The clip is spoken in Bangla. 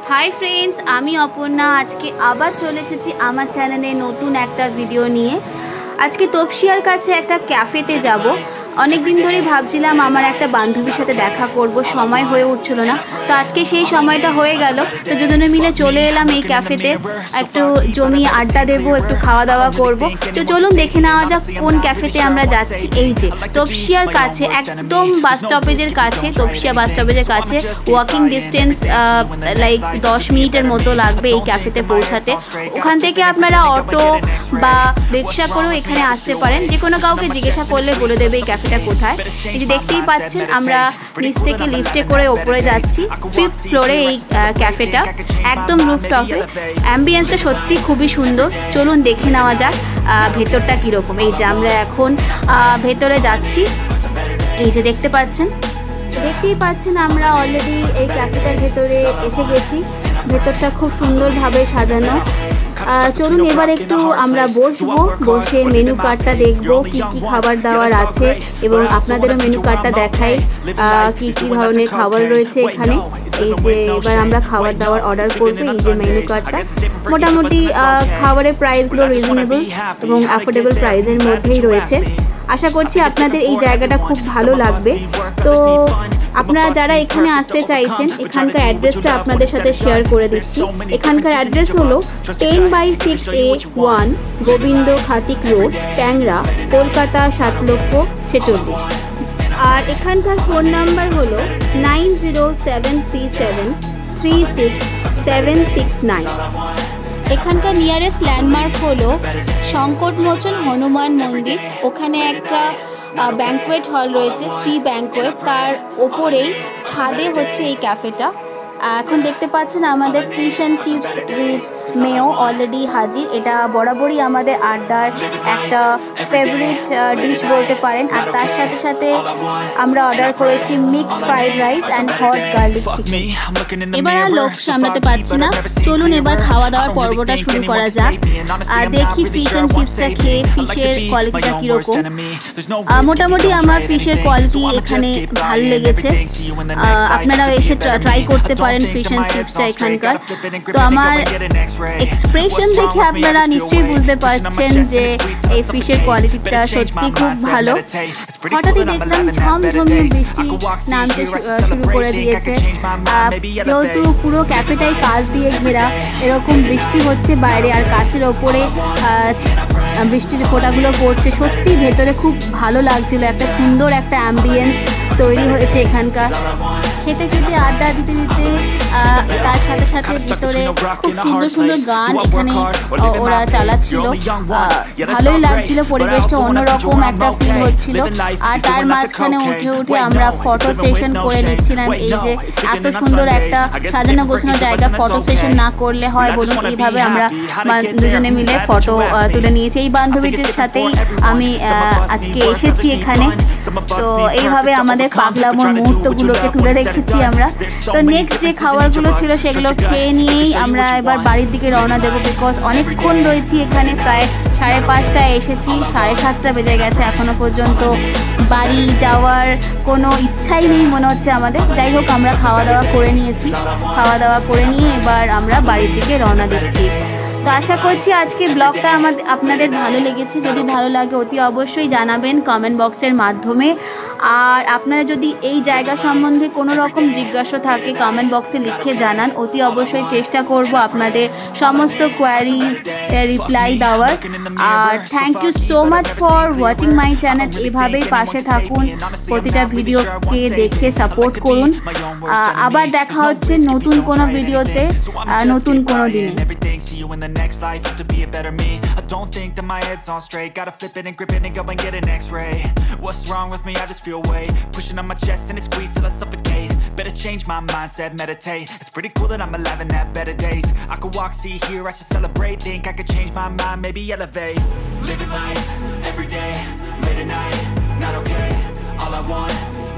हाई फ्रेंड्स आमी अपर्णा आज के आबार चले एसेছি আমার চ্যানেলে নতুন একটা ভিডিও নিয়ে। আজকে তপসিয়ার কাছে একটা ক্যাফেতে যাব। অনেক দিন ধরে ভাবছিলাম আমার একটা বান্ধবীর সাথে দেখা করব, সময় হয়ে উঠছিল না। তো আজকে সেই সময়টা হয়ে গেল। তো দুজনে মিলে চলে এলাম এই ক্যাফেতে, একটু জমিয়ে আড্ডা দেবো, একটু খাওয়া দাওয়া করব। তো চলুন দেখে নেওয়া যাক কোন ক্যাফেতে আমরা যাচ্ছি। এই যে তপসিয়ার কাছে, একদম বাস স্টপেজের কাছে, তপসিয়া বাস স্টপেজের কাছে ওয়াকিং ডিস্টেন্স লাইক 10 মিনিটের মতো লাগবে এই ক্যাফেতে পৌঁছাতে। ওখান থেকে আপনারা অটো বা রিক্সা করেও এখানে আসতে পারেন। যে কোনো কাউকে জিজ্ঞাসা করলে বলে দেবে এই ক্যাফেটা কোথায়। এই যে দেখতেই পাচ্ছেন আমরা নিচ থেকে লিফটে করে ওপরে যাচ্ছি। 5th ফ্লোরে এই ক্যাফেটা, একদম রুফটপে। অ্যাম্বিয়েন্সটা সত্যি খুবই সুন্দর। চলুন দেখে নেওয়া যাক ভেতরটা কীরকম। এই যে আমরা এখন ভেতরে যাচ্ছি। এই যে দেখতেই পাচ্ছেন আমরা অলরেডি এই ক্যাফেটার ভেতরে এসে গেছি। ভেতরটা খুব সুন্দরভাবে সাজানো। চলুন এবার একটু আমরা বসে মেনু কার্ডটা দেখব, কি কি খাবার দাবার আছে এবং আপনাদেরও মেনু কার্ডটা দেখাই কি কি ধরনের খাবার রয়েছে এখানে। এই যে এবার আমরা খাবার দাবার অর্ডার করবো। এই যে মেনু কার্ডটা, মোটামুটি খাবারের প্রাইসগুলো রিজনেবল এবং অ্যাফোর্ডেবল প্রাইসের মধ্যেই রয়েছে। আশা করছি আপনাদের এই জায়গাটা খুব ভালো লাগবে। তো আপনারা যারা এখানে আসতে চাইছেন, এখানকার অ্যাড্রেসটা আপনাদের সাথে শেয়ার করে দিচ্ছি। এখানকার অ্যাড্রেস হলো 10/6A1 গোবিন্দ খাতিক রোড, ট্যাংরা, কলকাতা 7,46,000। আর এখানকার ফোন নাম্বার হলো 9073736769। এখানকার নিয়ারেস্ট ল্যান্ডমার্ক হলো সংকটমোচন হনুমান মন্দির। ওখানে একটা ব্যাঙ্কোয়েট হল রয়েছে, শ্রী ব্যাঙ্কোয়েট, তার ওপরেই ছাদে হচ্ছে এই ক্যাফেটা। এখন দেখতে পাচ্ছেন আমাদের fish and chips with mayo already হাজির। এটা বরাবরই আমাদের আড্ডার একটা ফেভারিট ডিশ বলতে পারেন। আর তার সাথে সাথে আমরা অর্ডার করেছি mixed fried rice and hot garlic chicken. এবার আর লোক সামলাতে পারছি না, চলুন এবার খাওয়া দাওয়ার পর্বটা শুরু করা যাক। আর দেখি ফিশ অ্যান্ড চিপসটা খেয়ে ফিশের কোয়ালিটিটা কীরকম। মোটামুটি আমার ফিশের কোয়ালিটি এখানে ভালো লেগেছে। আপনারাও এসে ট্রাই করতে পারেন ফিশ অ্যান্ড চিপসটা এখানকার। তো আমার এক্সপ্রেশন দেখে আপনারা নিশ্চয়ই বুঝতে পারছেন যে এই ফিশের কোয়ালিটিটা সত্যি খুব ভালো। হঠাৎই দেখলাম ঝমঝমিয়ে বৃষ্টি নামতে শুরু করে দিয়েছে। যেহেতু পুরো ক্যাফেটাই কাঁচ দিয়ে ঘেরা, এরকম বৃষ্টি হচ্ছে বাইরে আর কাচের ওপরে বৃষ্টির ফোঁটাগুলো পড়ছে। সত্যি ভেতরে খুব ভালো লাগছিল, একটা সুন্দর একটা অ্যাম্বিয়েন্স তৈরি হয়েছে এখানকার। খেতে খেতে আড্ডা দিতে দিতে তার সাথে সাথে ভিতরে খুব সুন্দর সুন্দর গান এখানে ওরা চালাচ্ছিল। ভালোই লাগছিল, পরিবেশটা অন্যরকম একটা ফিল হচ্ছিল। আর তার মাঝখানে উঠে আমরা ফটো সেশন করে নিচ্ছিলাম। এই যে এত সুন্দর একটা সাজানো গোছানো জায়গা, ফটো সেশন না করলে হয় বলুন? এইভাবে আমরা দুজনে মিলে ফটো তুলে নিয়েছি। এই বান্ধবীদের সাথেই আমি আজকে এসেছি এখানে। তো এইভাবে আমাদের পাগলামোর মুহূর্তগুলোকে তুলে রেখেছি আমরা। তো নেক্সট যে খাবারগুলো ছিল সেগুলো খেয়ে নিয়েই আমরা এবার বাড়ির দিকে রওনা দেবো। বিকজ অনেকক্ষণ রয়েছি এখানে, প্রায় 5:30টায় এসেছি, 7:30 বেজে গেছে। এখনও পর্যন্ত বাড়ি যাওয়ার কোনো ইচ্ছাই নেই মনে হচ্ছে আমাদের। যাই হোক, আমরা খাওয়া দাওয়া করে নিয়েছি। খাওয়া দাওয়া করে নিয়ে এবার আমরা বাড়ির দিকে রওনা দিচ্ছি। তো আশা করছি আজকে ব্লগটা আপনাদের ভালো লেগেছে। যদি ভালো লাগে অতি অবশ্যই জানাবেন কমেন্ট বক্সের মাধ্যমে। আর আপনারা যদি এই জায়গা সম্বন্ধে কোনো রকম জিজ্ঞাসা থাকে কমেন্ট বক্সে লিখে জানান। অতি অবশ্যই চেষ্টা করব আপনাদের সমস্ত কোয়ারিজ রিপ্লাই দেওয়ার। আর thank you so much for watching my channel. এভাবেই পাশে থাকুন, প্রতিটা ভিডিওকে দেখে সাপোর্ট করুন। আবার দেখা হচ্ছে নতুন কোনো ভিডিওতে, নতুন কোনো দিনে। Next life to be a better me. I don't think that my head's on straight. Gotta flip it and grip it and go and get an x-ray. What's wrong with me? I just feel weight pushing on my chest and it squeezes till I suffocate. Better change my mindset, meditate. It's pretty cool that I'm alive and have better days. I could walk, see, hear, I should celebrate. Think I could change my mind, maybe elevate. Living life, every day, late at night, not okay. All I want